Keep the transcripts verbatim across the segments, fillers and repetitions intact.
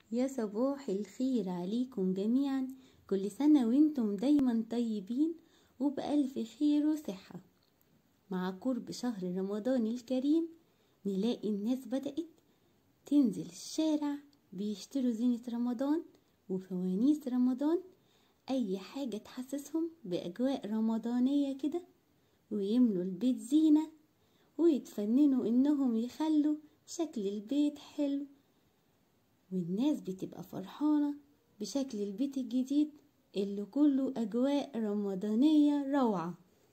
يا صباح الخير عليكم جميعا. كل سنة وانتم دايما طيبين وبألف خير وصحة. مع قرب شهر رمضان الكريم نلاقي الناس بدأت تنزل الشارع بيشتروا زينة رمضان وفوانيس رمضان، أي حاجة تحسسهم بأجواء رمضانية كده، ويملوا البيت زينة ويتفننوا إنهم يخلوا شكل البيت حلو، والناس بتبقى فرحانة بشكل البيت الجديد اللي كله أجواء رمضانية روعة.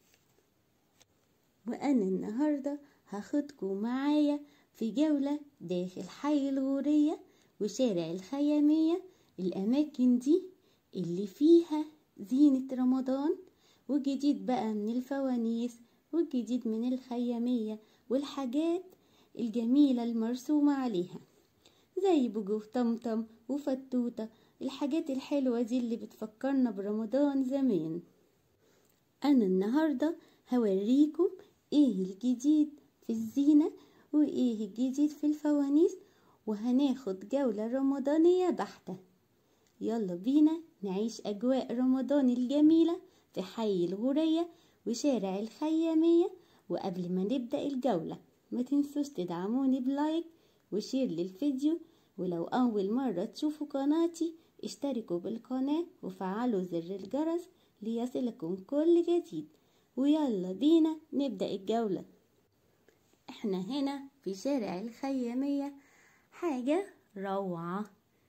وأنا النهاردة هاخدكم معايا في جولة داخل حي الغورية وشارع الخيامية، الأماكن دي اللي فيها زينة رمضان وجديد بقى من الفوانيس والجديد من الخيامية والحاجات الجميلة المرسومة عليها زي بوجو طمطم وفتوتة، الحاجات الحلوة دي اللي بتفكرنا برمضان زمان. أنا النهاردة هوريكم ايه الجديد في الزينة وايه الجديد في الفوانيس، وهناخد جولة رمضانية بحتة. يلا بينا نعيش أجواء رمضان الجميلة في حي الغورية وشارع الخيامية. وقبل ما نبدأ الجولة ما تنسوش تدعموني بلايك وشير للفيديو، ولو أول مرة تشوفوا قناتي اشتركوا بالقناة وفعلوا زر الجرس ليصلكم كل جديد. ويلا بينا نبدأ الجولة. احنا هنا في شارع الخيامية، حاجة روعة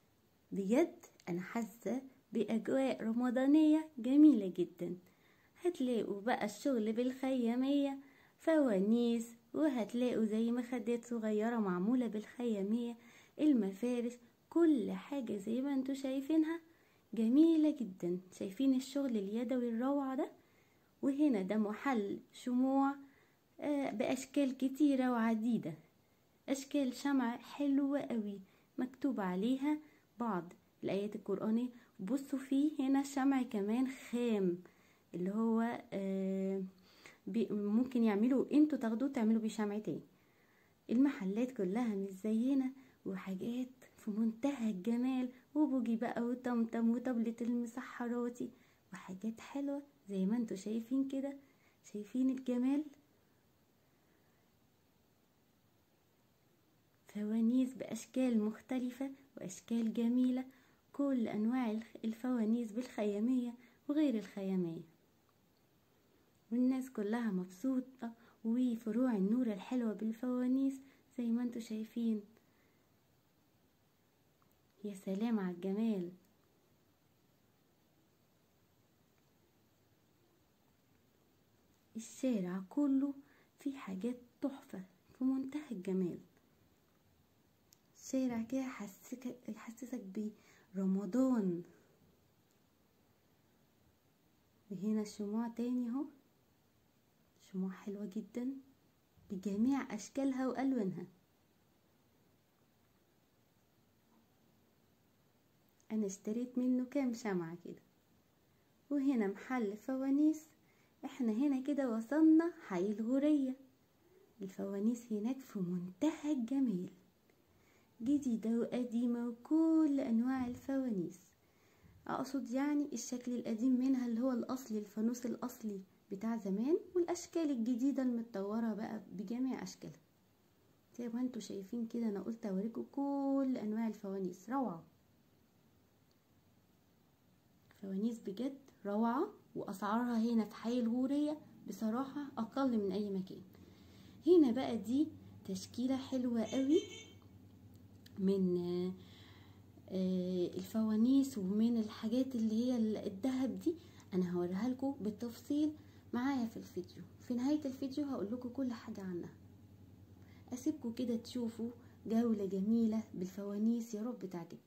بجد، انا حاسة بأجواء رمضانية جميلة جدا. هتلاقوا بقى الشغل بالخيامية فوانيس، وهتلاقوا زي مخدات صغيرة معمولة بالخيامية، المفارش، كل حاجة زي ما انتوا شايفينها جميلة جدا. شايفين الشغل اليدوي الروعة ده؟ وهنا ده محل شموع بأشكال كتيرة وعديدة، أشكال شمع حلوة قوي مكتوب عليها بعض الآيات القرآنية. بصوا فيه هنا شمع كمان خام اللي هو آه ممكن يعملوا انتوا تاخدوه تعملوا بيه شمع تاني. المحلات كلها مزينة وحاجات في منتهى الجمال، وبوجي بقى وطمطم وطبلة المسحراتي وحاجات حلوة زي ما انتوا شايفين كده. شايفين الجمال؟ فوانيس بأشكال مختلفة وأشكال جميلة، كل أنواع الفوانيس بالخيامية وغير الخيامية، والناس كلها مبسوطة. وفروع النور الحلوة بالفوانيس زي ما انتوا شايفين. يا سلام على الجمال. الشارع كله فيه حاجات تحفة في منتهى الجمال. شارع كده يحسسك يحسسك برمضان. وهنا الشموع تاني اهو، شموع حلوة جدا بجميع اشكالها والوانها. انا اشتريت منه كام شمعة كده. وهنا محل فوانيس. احنا هنا كده وصلنا حي الغورية. الفوانيس هناك في منتهى الجمال، جديدة وقديمة وكل انواع الفوانيس. اقصد يعني الشكل القديم منها اللي هو الاصلي، الفانوس الاصلي بتاع زمان، والاشكال الجديدة المتطورة بقى بجميع اشكالها زي ما انتوا شايفين كده. انا قلت اوريكم كل انواع الفوانيس روعة، فوانيس بجد روعة. واسعارها هنا في حي الغورية بصراحة اقل من اي مكان. هنا بقى دي تشكيلة حلوة قوي من الفوانيس ومن الحاجات اللي هي الذهب دي. انا هوريها لكم بالتفصيل معايا في الفيديو. في نهاية الفيديو هقول لكم كل حاجة عنها. اسيبكم كده تشوفوا جولة جميلة بالفوانيس، يا رب تعجبكم.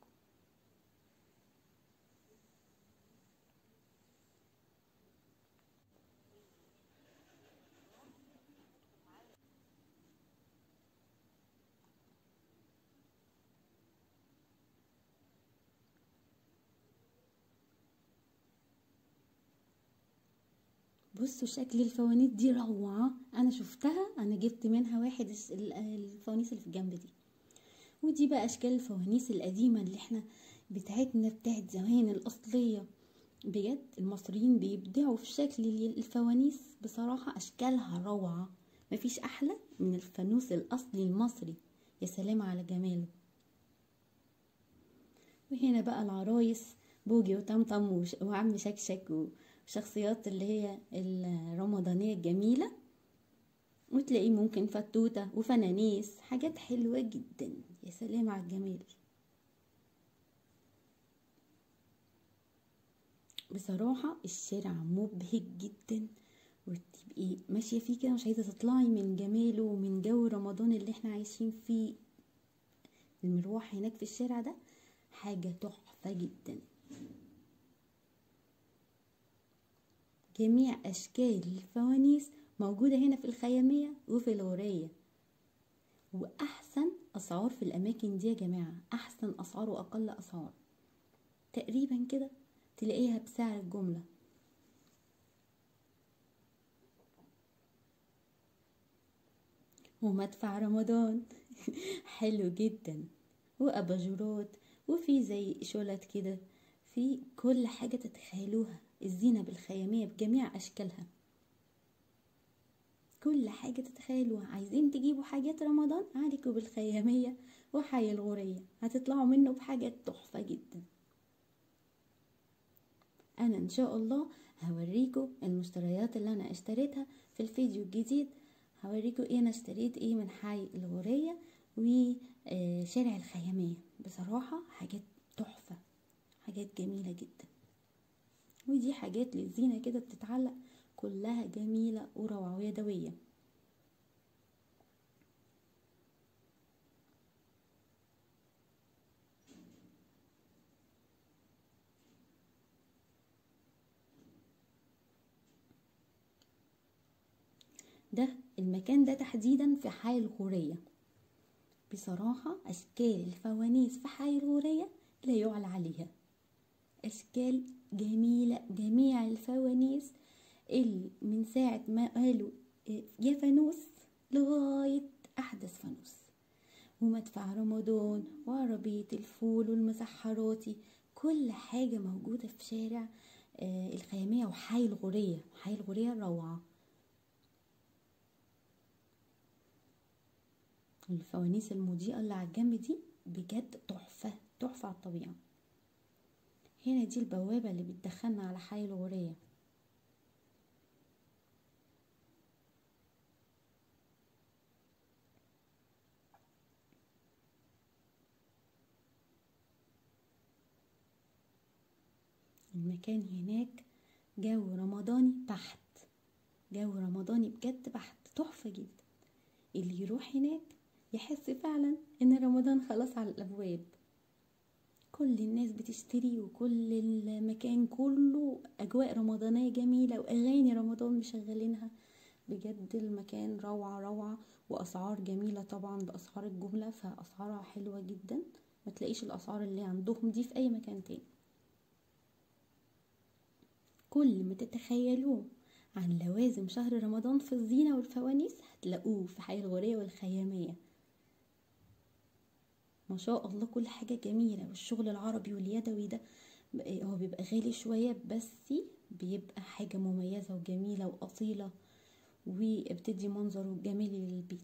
بصوا شكل الفوانيس دي روعة. انا شفتها، انا جبت منها واحد الفوانيس اللي في الجنب دي. ودي بقى اشكال الفوانيس القديمة اللي احنا بتاعتنا بتاعت زمان الاصلية. بجد المصريين بيبدعوا في شكل الفوانيس، بصراحة اشكالها روعة، مفيش احلى من الفانوس الاصلي المصري. يا سلام على جماله. وهنا بقى العرايس بوجي وطمطم وعم شكشك وشخصيات اللي هي الرمضانية الجميلة، وتلاقيه ممكن فتوتة وفنانيس، حاجات حلوة جدا. يا سلام على الجمال. بصراحة الشارع مبهج جدا، وتبقي ماشية فيه كده مش عايزة تطلعي من جماله ومن جو رمضان اللي احنا عايشين فيه. المروح هناك في الشارع ده حاجة تحفة جدا. جميع أشكال الفوانيس موجودة هنا في الخيامية وفي الغورية، وأحسن أسعار في الأماكن دي يا جماعة، أحسن أسعار وأقل أسعار تقريبا كده تلاقيها بسعر الجملة. ومدفع رمضان حلو جدا، وأباجورات، وفي زي شولت كده، في كل حاجة تتخيلوها. الزينة بالخيامية بجميع أشكالها، كل حاجة تتخيلوها. عايزين تجيبوا حاجات رمضان عليكم بالخيامية وحي الغورية، هتطلعوا منه بحاجات تحفة جدا. انا ان شاء الله هوريكم المشتريات اللي انا اشتريتها في الفيديو الجديد. هوريكم ايه انا اشتريت ايه من حي الغورية وشارع الخيامية. بصراحة حاجات تحفة، حاجات جميلة جدا. ودي حاجات للزينة كده بتتعلق، كلها جميلة وروعة ويدوية. ده المكان ده تحديدا في حي الغورية. بصراحة أشكال الفوانيس في حي الغورية لا يعلى عليها، أشكال جميلة. جميع الفوانيس اللي من ساعة ما قالوا يا فانوس لغاية أحدث فانوس، ومدفع رمضان وعربية الفول والمسحراتي، كل حاجة موجودة في شارع الخيامية وحي الغورية. حي الغورية روعة. الفوانيس المضيئة اللي على الجنب دي بجد تحفة، تحفة على الطبيعة. هنا دي البوابة اللي بتدخلنا على حي الغورية. المكان هناك جو رمضاني بحت، جو رمضاني بجد بحت، تحفة جدا. اللي يروح هناك يحس فعلا ان رمضان خلاص على الابواب. كل الناس بتشتري، وكل المكان كله اجواء رمضانية جميلة، واغاني رمضان مشغلينها. بجد المكان روعة روعة، واسعار جميلة طبعا باسعار الجملة، فاسعارها حلوة جدا. ما تلاقيش الاسعار اللي عندهم دي في اي مكان تاني. كل ما تتخيلوه عن لوازم شهر رمضان في الزينة والفوانيس هتلاقوه في حي الغورية والخيامية. ما شاء الله كل حاجة جميلة. والشغل العربي واليدوي ده هو بيبقى غالي شوية، بس بيبقى حاجة مميزة وجميلة وأصيلة، وبتدي منظر جميل للبيت.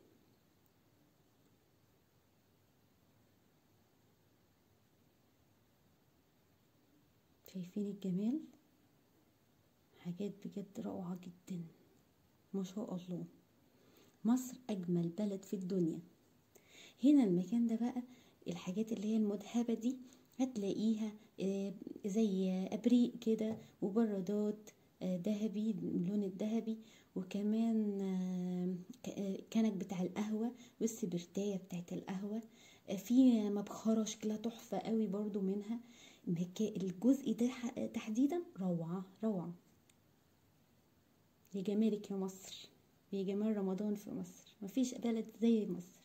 شايفين الجمال؟ حاجات بجد روعة جدا. ما شاء الله، مصر أجمل بلد في الدنيا. هنا المكان ده بقى الحاجات اللي هي المذهبة دي هتلاقيها زي أبريق كده، وبرادات ذهبي، اللون الذهبي، وكمان كنك بتاع القهوة والسبرتاية بتاعت القهوة. في مبخرة شكلها تحفة قوي برضو منها. الجزء ده تحديدا روعة روعة. يا جمالك يا مصر، يا جمال رمضان في مصر، مفيش بلد زي مصر.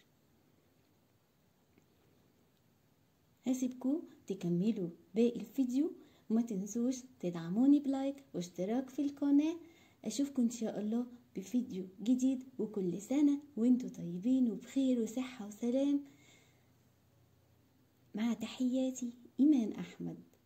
هسيبكم تكملوا باقي الفيديو، وما تنسوش تدعموني بلايك واشتراك في القناة. اشوفكم ان شاء الله بفيديو جديد، وكل سنة وانتوا طيبين وبخير وصحة وسلام. مع تحياتي إيمان أحمد.